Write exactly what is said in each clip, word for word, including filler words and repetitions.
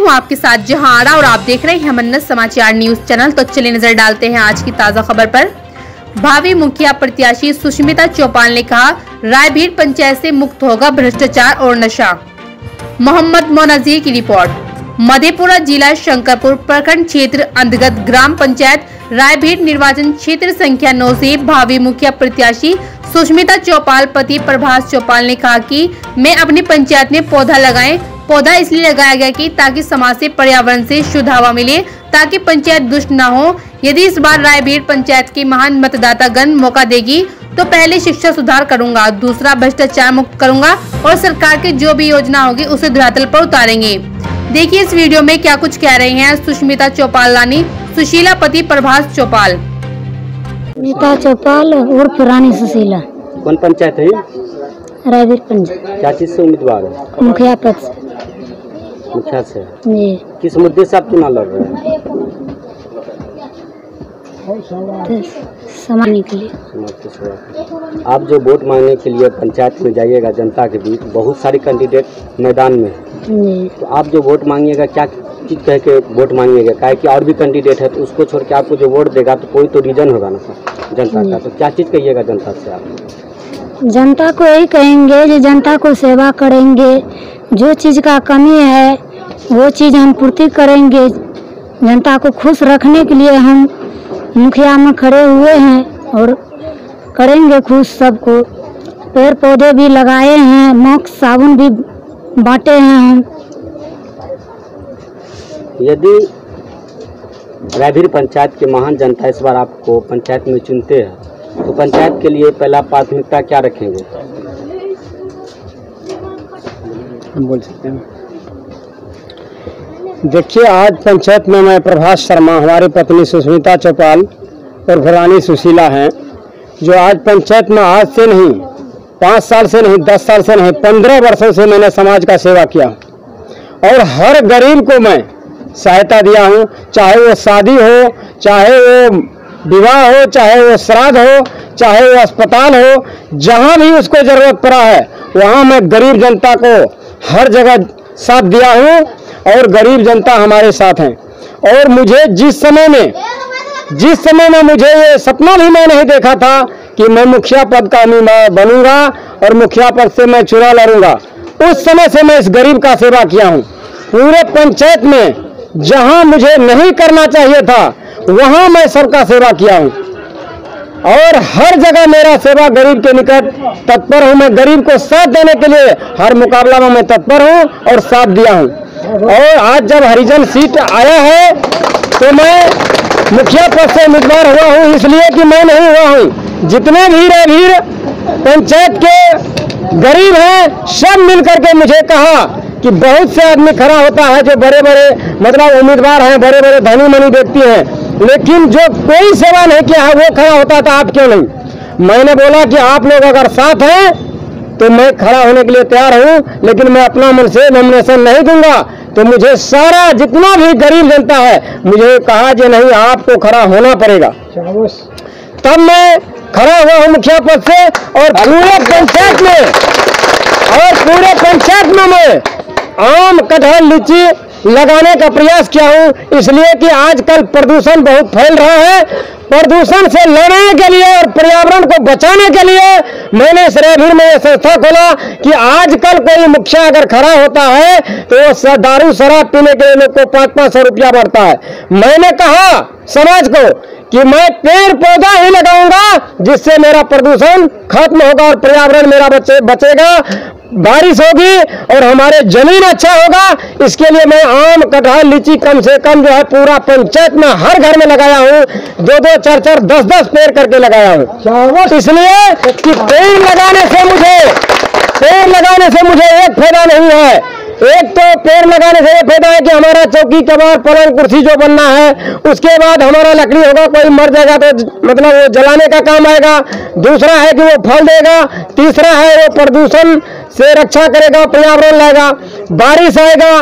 हूँ आपके साथ जहां और आप देख रहे हैं मन्नत समाचार न्यूज चैनल। तो चलिए नजर डालते हैं आज की ताजा खबर पर। भावी मुखिया प्रत्याशी सुष्मिता चौपाल ने कहा, रायभीड़ पंचायत से मुक्त होगा भ्रष्टाचार और नशा। मोहम्मद मोनाजिर की रिपोर्ट। मधेपुरा जिला शंकरपुर प्रखंड क्षेत्र अंतर्गत ग्राम पंचायत रायभीड़ निर्वाचन क्षेत्र संख्या नौ से भावी मुखिया प्रत्याशी सुष्मिता चौपाल पति प्रभास चौपाल ने कहा कि मैं अपनी पंचायत में पौधा लगाएं। पौधा इसलिए लगाया गया कि ताकि समाज से पर्यावरण से शुद्ध हवा मिले, ताकि पंचायत दुष्ट न हो। यदि इस बार रायभीड़ पंचायत की महान मतदाता गण मौका देगी तो पहले शिक्षा सुधार करूंगा, दूसरा भ्रष्टाचार मुक्त करूंगा और सरकार की जो भी योजना होगी उसे धरातल पर उतारेंगे। देखिए इस वीडियो में क्या कुछ कह रहे हैं सुष्मिता चौपाल रानी सुशीला पति प्रभास चौपाल। सुष्मिता चौपाल और पुरानी सुशीला। कौन पंचायत है? रायभीड़ पंचायत। क्या चीज से उम्मीदवार है? मुखिया पद से। मुखिया से जी। किस मुद्दे से आप चुनाव लड़ रहे हैं? तो समाज के लिए। आप जो वोट मांगने के लिए पंचायत में जाइएगा जनता के बीच, बहुत सारे कैंडिडेट मैदान में जी। तो आप जो वोट मांगिएगा क्या चीज कह के वोट मांगिएगा? क्या कि और भी कैंडिडेट है तो उसको छोड़ के आपको जो वोट देगा तो कोई तो रीजन होगा ना सर जनता का, तो क्या चीज कहिएगा जनता से आप? जनता को यही कहेंगे जो जनता को सेवा करेंगे, जो चीज़ का कमी है वो चीज़ हम पूर्ति करेंगे। जनता को खुश रखने के लिए हम मुखिया में खड़े हुए हैं और करेंगे खुश सबको। पेड़ पौधे भी लगाए हैं, मुफ्त साबुन भी बांटे हैं हम। यदि रायभीड़ पंचायत के महान जनता इस बार आपको पंचायत में चुनते हैं तो पंचायत के लिए पहला प्राथमिकता क्या रखेंगे? हम बोल सकते हैं। देखिए, आज पंचायत में मैं प्रभास शर्मा, हमारी पत्नी सुष्मिता चौपाल और घरानी सुशीला हैं, जो आज पंचायत में आज से नहीं, पाँच साल से नहीं, दस साल से नहीं, पंद्रह वर्षों से मैंने समाज का सेवा किया और हर गरीब को मैं सहायता दिया हूँ। चाहे वो शादी हो, चाहे वो विवाह हो, चाहे वो श्राद्ध हो, चाहे वो अस्पताल हो, जहाँ भी उसको जरूरत पड़ा है वहाँ मैं गरीब जनता को हर जगह साथ दिया हूँ और गरीब जनता हमारे साथ हैं। और मुझे जिस समय में जिस समय में मुझे ये सपना भी मैं नहीं देखा था कि मैं मुखिया पद का उम्मीदवार बनूंगा और मुखिया पद से मैं चुनाव लड़ूंगा, उस समय से मैं इस गरीब का सेवा किया हूँ। पूरे पंचायत में जहाँ मुझे नहीं करना चाहिए था वहाँ मैं सबका सेवा किया हूँ और हर जगह मेरा सेवा गरीब के निकट तत्पर हूँ। मैं गरीब को साथ देने के लिए हर मुकाबला में मैं तत्पर हूँ और साथ दिया हूँ। और आज जब हरिजन सीट आया है तो मैं मुखिया पद से उम्मीदवार हुआ हूँ, इसलिए कि मैं नहीं हुआ हूँ। जितने भी रायभीड़ पंचायत के गरीब हैं सब मिलकर के मुझे कहा कि बहुत से आदमी खड़ा होता है जो बड़े बड़े मतलब उम्मीदवार हैं, बड़े बड़े धनी मनी व्यक्ति हैं, लेकिन जो कोई सेवा नहीं किया है वो खड़ा होता था, आप क्यों नहीं? मैंने बोला कि आप लोग अगर साथ हैं तो मैं खड़ा होने के लिए तैयार हूं, लेकिन मैं अपना मन से नॉमिनेशन नहीं दूंगा। तो मुझे सारा जितना भी गरीब जनता है मुझे कहा कि नहीं, आपको खड़ा होना पड़ेगा। तब मैं खड़ा हुआ हूँ मुखिया पद से और पूरे पंचायत में और पूरे पंचायत में मैं आम, कटहल, लीची लगाने का प्रयास किया हूँ, इसलिए कि आजकल प्रदूषण बहुत फैल रहा है। प्रदूषण से लड़ने के लिए और पर्यावरण को बचाने के लिए मैंने इस रायभीड़ में यह संस्था खोला कि आजकल कोई मुखिया अगर खड़ा होता है तो वो दारू शराब पीने के लिए लोग को पाँच पाँच सौ रुपया बढ़ता है। मैंने कहा समाज को कि मैं पेड़ पौधा ही लगाऊंगा जिससे मेरा प्रदूषण खत्म होगा और पर्यावरण मेरा बचे बचेगा, बारिश होगी और हमारे जमीन अच्छा होगा। इसके लिए मैं आम, कटहल, लीची कम से कम जो है पूरा पंचायत में हर घर में लगाया हूँ, दो दो चार चार दस दस पेड़ करके लगाया हूँ। इसलिए कि पेड़ लगाने से मुझे पेड़ लगाने से मुझे एक फायदा नहीं है। एक तो पेड़ लगाने से ये फायदा है कि हमारा चौकी कबाड़ पलंग कुर्सी जो बनना है उसके बाद हमारा लकड़ी होगा, कोई मर जाएगा तो मतलब वो जलाने का काम आएगा। दूसरा है कि वो फल देगा। तीसरा है वो प्रदूषण से रक्षा करेगा, पर्यावरण लाएगा, बारिश आएगा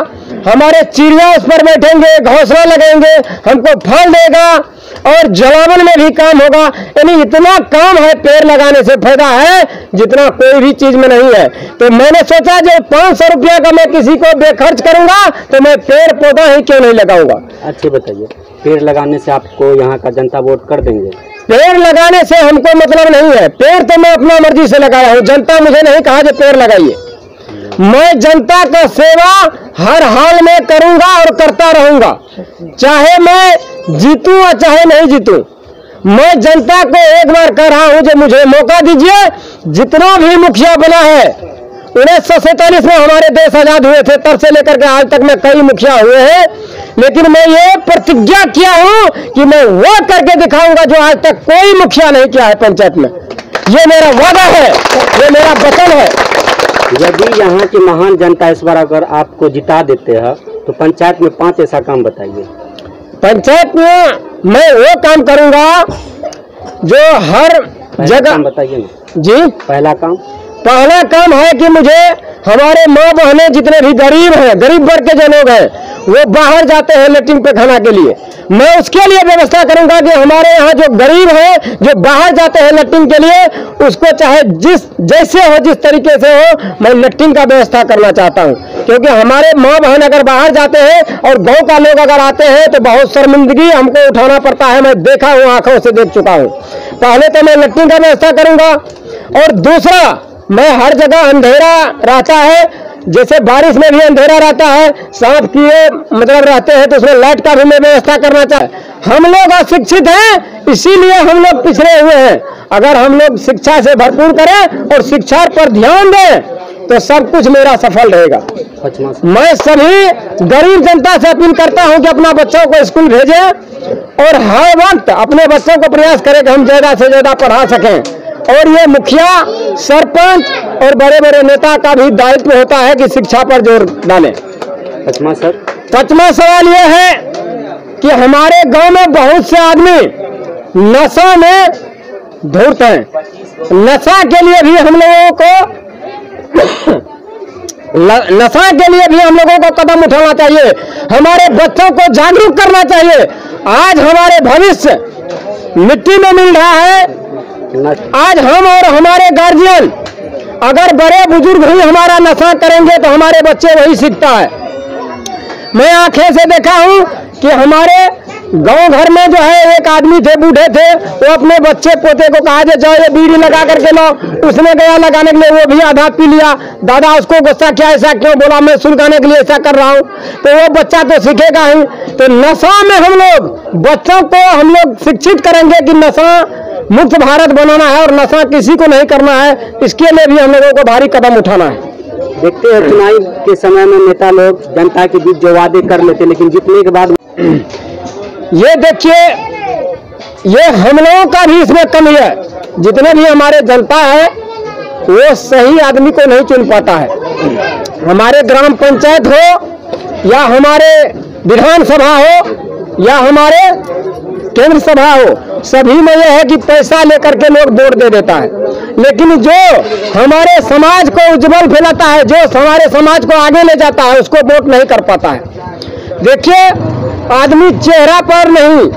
हमारे चिड़िया उस पर बैठेंगे, घोंसला लगेंगे, हमको फल देगा और जलावन में भी काम होगा। यानी इतना काम है पेड़ लगाने से, फायदा है जितना कोई भी चीज में नहीं है। तो मैंने सोचा जो पाँच सौ रुपया का मैं किसी को बेखर्च करूंगा तो मैं पेड़ पौधा ही क्यों नहीं लगाऊंगा। अच्छे बताइए, पेड़ लगाने से आपको यहाँ का जनता वोट कर देंगे? पेड़ लगाने से हमको मतलब नहीं है, पेड़ तो मैं अपना मर्जी से लगाया हूँ, जनता मुझे नहीं कहा जो पेड़ लगाइए। मैं जनता का सेवा हर हाल में करूंगा और करता रहूंगा, चाहे मैं जीतूं और चाहे नहीं जीतूं। मैं जनता को एक बार कह रहा हूं जो मुझे मौका दीजिए, जितना भी मुखिया बना है, उन्नीस सौ सैतालीस में हमारे देश आजाद हुए थे, तब से लेकर के आज तक में कई मुखिया हुए हैं, लेकिन मैं ये प्रतिज्ञा किया हूं कि मैं वो करके दिखाऊंगा जो आज तक कोई मुखिया नहीं किया है पंचायत में। ये मेरा वादा है, ये मेरा वचन है। यदि यहाँ की महान जनता इस बार अगर आपको जिता देते हैं तो पंचायत में पांच ऐसा काम बताइए। पंचायत में मैं वो काम करूंगा जो हर जगह बताइए ना जी। पहला काम पहला काम है कि मुझे हमारे माँ बहनें जितने भी गरीब हैं, गरीब वर्ग के जो लोग हैं, वो बाहर जाते हैं लेटरिन पे खाना के लिए, मैं उसके लिए व्यवस्था करूंगा कि हमारे यहाँ जो गरीब हैं जो बाहर जाते हैं लेटरिन के लिए, उसको चाहे जिस जैसे हो, जिस तरीके से हो, मैं लेटरिन का व्यवस्था करना चाहता हूँ। क्योंकि हमारे माँ बहन अगर बाहर जाते हैं और गाँव का लोग अगर आते हैं तो बहुत शर्मिंदगी हमको उठाना पड़ता है, मैं देखा हूँ, आंखों से देख चुका हूँ। पहले तो मैं लेटरिन का व्यवस्था करूंगा, और दूसरा मैं हर जगह अंधेरा रहता है, जैसे बारिश में भी अंधेरा रहता है, सांप कीड़े मतलब रहते हैं, तो उसमें लाइट का भी मैं व्यवस्था करना चाहता हूं। हम लोग अशिक्षित हैं, इसीलिए हम लोग पिछड़े हुए हैं। अगर हम लोग शिक्षा से भरपूर करें और शिक्षा पर ध्यान दें तो सब कुछ मेरा सफल रहेगा। मैं सभी गरीब जनता से अपील करता हूं कि अपना बच्चों को स्कूल भेजें और हर वक्त अपने बच्चों को प्रयास करें कि हम ज्यादा से ज्यादा पढ़ा सकें। और ये मुखिया, सरपंच और बड़े बड़े नेता का भी दायित्व होता है कि शिक्षा पर जोर डालें। पचमा सर पचमा सवाल ये है कि हमारे गांव में बहुत से आदमी नशा में धूर्त हैं। नशा के लिए भी हम लोगों को नशा के लिए भी हम लोगों को कदम उठाना चाहिए, हमारे बच्चों को जागरूक करना चाहिए। आज हमारे भविष्य मिट्टी में मिल रहा है। आज हम और हमारे गार्जियन अगर बड़े बुजुर्ग ही हमारा नशा करेंगे तो हमारे बच्चे वही सीखता है। मैं आंखें से देखा हूं कि हमारे गांव घर में जो है एक आदमी थे, बूढ़े थे, वो अपने बच्चे पोते को कहा जाओ ये बीड़ी लगा करके लो, उसने गया लगाने के लिए, वो भी आधा पी लिया। दादा उसको गुस्सा किया, ऐसा क्यों बोला, मैं सुलगाने के लिए ऐसा कर रहा हूँ, तो वो बच्चा तो सीखेगा ही। तो नशा में हम लोग बच्चों को हम लोग शिक्षित करेंगे कि नशा मुक्त भारत बनाना है और नशा किसी को नहीं करना है, इसके लिए भी हम लोगों को भारी कदम उठाना है। देखते हैं चुनाव के समय में नेता लोग जनता के बीच जो वादे कर लेते लेकिन जीतने के बाद ये देखिए, ये हम लोगों का भी इसमें कमी है। जितने भी हमारे जनता है वो सही आदमी को नहीं चुन पाता है। हमारे ग्राम पंचायत हो या हमारे विधानसभा हो या हमारे केंद्र सभा हो, सभी में यह है कि पैसा लेकर के लोग वोट दे देता है, लेकिन जो हमारे समाज को उज्जवल फैलाता है, जो हमारे समाज को आगे ले जाता है, उसको वोट नहीं कर पाता है। देखिए, आदमी चेहरा पर नहीं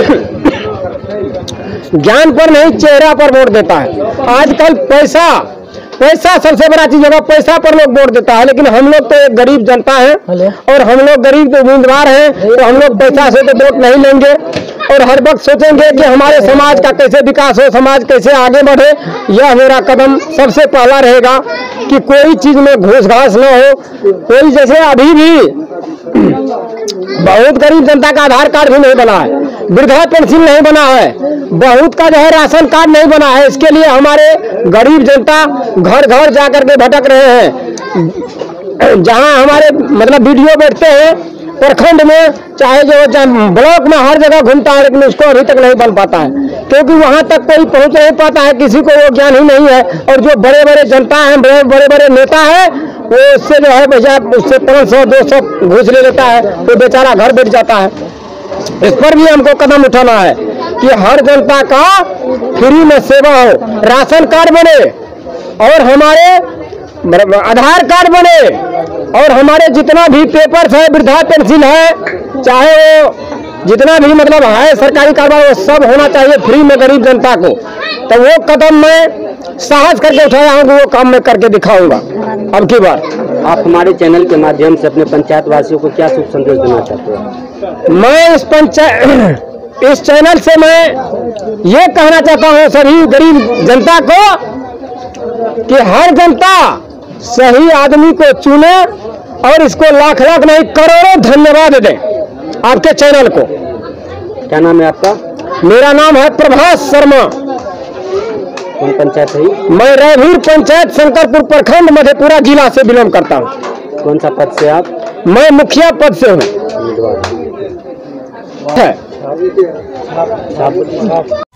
ज्ञान पर नहीं, चेहरा पर वोट देता है। आजकल पैसा पैसा सबसे बड़ा चीज होगा, पैसा पर लोग वोट देता है, लेकिन हम लोग तो एक गरीब जनता है और हम लोग गरीब उम्मीदवार हैं, तो हम लोग पैसा से तो वोट नहीं लेंगे और हर वक्त सोचेंगे कि हमारे समाज का कैसे विकास हो, समाज कैसे आगे बढ़े। यह मेरा कदम सबसे पहला रहेगा कि कोई चीज में घूस घास न हो। कोई जैसे अभी भी बहुत गरीब जनता का आधार कार्ड भी नहीं बना है, वृद्धा पेंशन नहीं बना है, बहुत का जो है राशन कार्ड नहीं बना है। इसके लिए हमारे गरीब जनता घर घर जाकर के भटक रहे हैं। जहां हमारे मतलब वीडियो बैठते हैं प्रखंड में, चाहे जो ब्लॉक में, हर जगह घूमता है, लेकिन उसको अभी तक नहीं बन पाता है, क्योंकि वहां तक कोई पहुंच नहीं पाता है, किसी को वो ज्ञान ही नहीं है। और जो बड़े बड़े जनता हैं, बड़े बड़े बड़े नेता है, वो उससे जो है भैया उससे पाँच सौ दो सौ घूस ले लेता है, तो बेचारा घर बैठ जाता है। इस पर भी हमको कदम उठाना है कि हर जनता का फ्री में सेवा हो, राशन कार्ड बने और हमारे आधार कार्ड बने, और हमारे जितना भी पेपर्स है, वृद्धा पेंशन है, चाहे वो जितना भी मतलब है सरकारी कारोबार, वो सब होना चाहिए फ्री में गरीब जनता को। तो वो कदम मैं साहस करके उठाया हूँ, वो काम मैं करके दिखाऊंगा अब की बार। आप हमारे चैनल के माध्यम से अपने पंचायत वासियों को क्या शुभ संदेश देना चाहते हैं? मैं इस पंचायत इस चैनल से मैं ये कहना चाहता हूँ सभी गरीब जनता को कि हर जनता सही आदमी को चुने और इसको लाख लाख नहीं करोड़ों धन्यवाद दें आपके चैनल को। क्या नाम है आपका? मेरा नाम है प्रभास शर्मा। कौन पंचायत है? मैं रायभीर पंचायत शंकरपुर प्रखंड मधेपुरा जिला से बिलोंग करता हूँ। कौन सा पद से आप? मैं मुखिया पद से हूँ। उम्मीदवार है।